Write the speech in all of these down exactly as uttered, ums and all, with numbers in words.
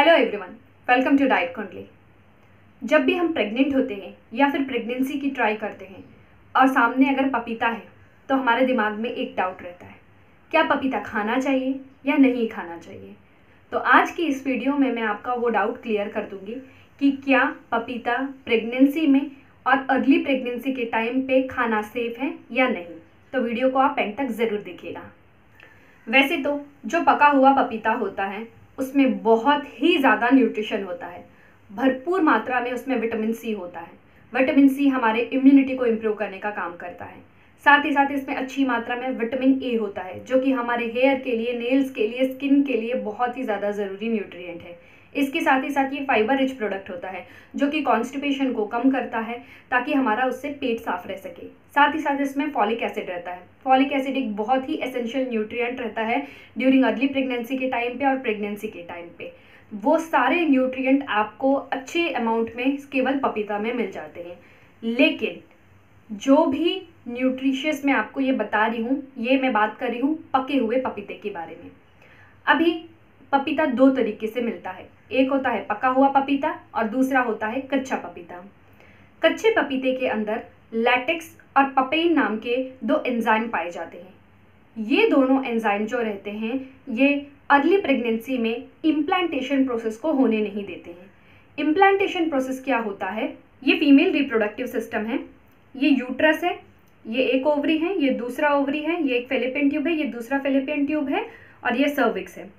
Hello everyone, welcome to डाइटकुंडली। जब भी हम प्रेग्नेंट होते हैं या फिर प्रेगनेंसी की ट्राई करते हैं और सामने अगर पपीता है तो हमारे दिमाग में एक डाउट रहता है, क्या पपीता खाना चाहिए या नहीं खाना चाहिए। तो आज की इस वीडियो में मैं आपका वो डाउट क्लियर कर दूंगी कि क्या पपीता प्रेगनेंसी में और अर्ली प्रेगनेंसी के टाइम पे खाना सेफ है या नहीं। तो वीडियो को आप एंड तक ज़रूर देखिएगा। वैसे तो जो पका हुआ पपीता होता है उसमें बहुत ही ज़्यादा न्यूट्रिशन होता है, भरपूर मात्रा में उसमें विटामिन सी होता है। विटामिन सी हमारे इम्यूनिटी को इम्प्रूव करने का काम करता है। साथ ही साथ इसमें अच्छी मात्रा में विटामिन ए होता है जो कि हमारे हेयर के लिए, नेल्स के लिए, स्किन के लिए बहुत ही ज़्यादा ज़रूरी न्यूट्रिएंट है। इसके साथ ही साथ ये फाइबर रिच प्रोडक्ट होता है जो कि कॉन्स्टिपेशन को कम करता है ताकि हमारा उससे पेट साफ रह सके। साथ ही साथ इसमें फॉलिक एसिड रहता है। फॉलिक एसिड एक बहुत ही एसेंशियल न्यूट्रिएंट रहता है ड्यूरिंग अर्ली प्रेगनेंसी के टाइम पे और प्रेगनेंसी के टाइम पे। वो सारे न्यूट्रिएंट आपको अच्छे अमाउंट में केवल पपीता में मिल जाते हैं। लेकिन जो भी न्यूट्रिशियस मैं आपको ये बता रही हूँ, ये मैं बात कर रही हूँ पके हुए पपीते के बारे में। अभी पपीता दो तरीके से मिलता है, एक होता है पका हुआ पपीता और दूसरा होता है कच्चा पपीता। कच्चे पपीते के अंदर लैटेक्स और papein नाम के दो एंजाइम पाए जाते हैं। ये दोनों एंजाइम जो रहते हैं ये अर्ली प्रेगनेंसी में इम्प्लांटेशन प्रोसेस को होने नहीं देते हैं। इम्प्लांटेशन प्रोसेस क्या होता है? ये फीमेल रिप्रोडक्टिव सिस्टम है। ये यूट्रस है, ये एक ओवरी है, ये दूसरा ओवरी है, ये एक फेलिपियन ट्यूब है, ये दूसरा फेलिपियन ट्यूब है और ये सर्विक्स है।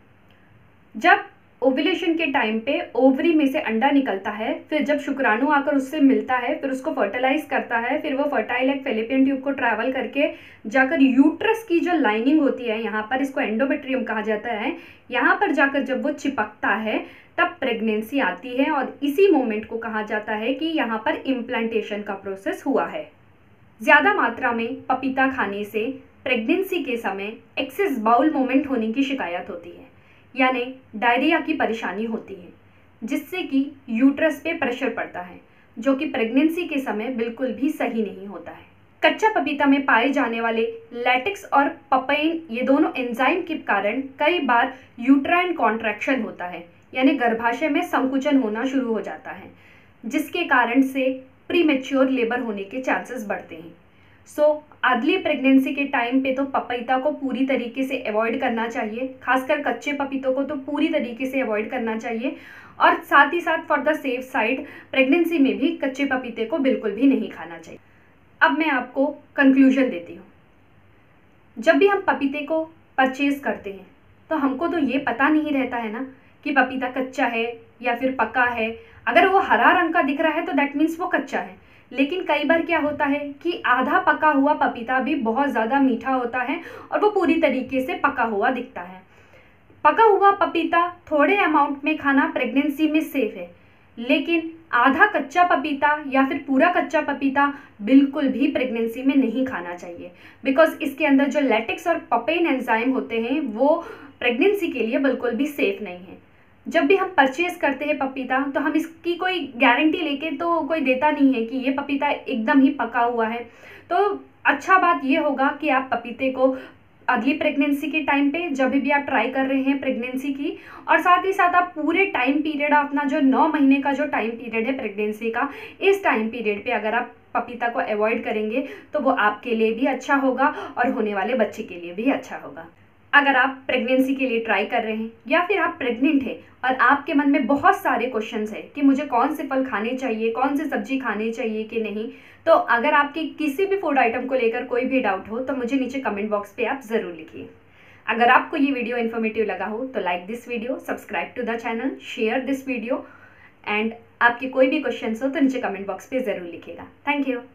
जब ओव्यूलेशन के टाइम पे ओवरी में से अंडा निकलता है, फिर जब शुक्राणु आकर उससे मिलता है, फिर उसको फर्टिलाइज करता है, फिर वो फर्टाइल एग फेलिपियन ट्यूब को ट्रैवल करके जाकर यूट्रस की जो लाइनिंग होती है, यहाँ पर इसको एंडोमेट्रियम कहा जाता है, यहाँ पर जाकर जब वो चिपकता है तब प्रेगनेंसी आती है और इसी मोमेंट को कहा जाता है कि यहाँ पर इम्प्लांटेशन का प्रोसेस हुआ है। ज़्यादा मात्रा में पपीता खाने से प्रेगनेंसी के समय एक्सेस बाउल मूवमेंट होने की शिकायत होती है, यानी डायरिया की परेशानी होती है, जिससे कि यूट्रस पे प्रेशर पड़ता है जो कि प्रेगनेंसी के समय बिल्कुल भी सही नहीं होता है। कच्चा पपीता में पाए जाने वाले लैटेक्स और papein ये दोनों एंजाइम के कारण कई बार यूट्राइन कॉन्ट्रैक्शन होता है, यानी गर्भाशय में संकुचन होना शुरू हो जाता है, जिसके कारण से प्रीमेच्योर लेबर होने के चांसेस बढ़ते हैं। सो अर्ली प्रेगनेंसी के टाइम पे तो पपीता को पूरी तरीके से अवॉइड करना चाहिए, खासकर कच्चे पपीतों को तो पूरी तरीके से अवॉइड करना चाहिए। और साथ ही साथ for the safe side pregnancy में भी कच्चे पपीते को बिल्कुल भी नहीं खाना चाहिए। अब मैं आपको कंक्लूजन देती हूँ। जब भी हम पपीते को परचेज करते हैं तो हमको तो ये पता नहीं रहता है ना कि पपीता कच्चा है या फिर पका है। अगर वो हरा रंग का दिख रहा है तो दैट मीन्स वो कच्चा है। लेकिन कई बार क्या होता है कि आधा पका हुआ पपीता भी बहुत ज़्यादा मीठा होता है और वो पूरी तरीके से पका हुआ दिखता है। पका हुआ पपीता थोड़े अमाउंट में खाना प्रेगनेंसी में सेफ है, लेकिन आधा कच्चा पपीता या फिर पूरा कच्चा पपीता बिल्कुल भी प्रेगनेंसी में नहीं खाना चाहिए, बिकॉज इसके अंदर जो लैटेक्स और papein एंजाइम होते हैं वो प्रेगनेंसी के लिए बिल्कुल भी सेफ नहीं है। जब भी हम परचेज करते हैं पपीता तो हम इसकी कोई गारंटी लेके तो कोई देता नहीं है कि ये पपीता एकदम ही पका हुआ है। तो अच्छा बात ये होगा कि आप पपीते को अगली प्रेगनेंसी के टाइम पे जब भी आप ट्राई कर रहे हैं प्रेगनेंसी की, और साथ ही साथ आप पूरे टाइम पीरियड अपना जो नौ महीने का जो टाइम पीरियड है प्रेगनेंसी का, इस टाइम पीरियड पे अगर आप पपीता को अवॉइड करेंगे तो वो आपके लिए भी अच्छा होगा और होने वाले बच्चे के लिए भी अच्छा होगा। अगर आप प्रेगनेंसी के लिए ट्राई कर रहे हैं या फिर आप प्रेग्नेंट हैं और आपके मन में बहुत सारे क्वेश्चंस हैं कि मुझे कौन से फल खाने चाहिए, कौन सी सब्जी खानी चाहिए कि नहीं, तो अगर आपके किसी भी फूड आइटम को लेकर कोई भी डाउट हो तो मुझे नीचे कमेंट बॉक्स पे आप ज़रूर लिखिए। अगर आपको ये वीडियो इन्फॉर्मेटिव लगा हो तो like this video, subscribe to the channel, share this video and आपके कोई भी क्वेश्चंस हो तो नीचे कमेंट बॉक्स पे ज़रूर लिखिएगा। Thank you.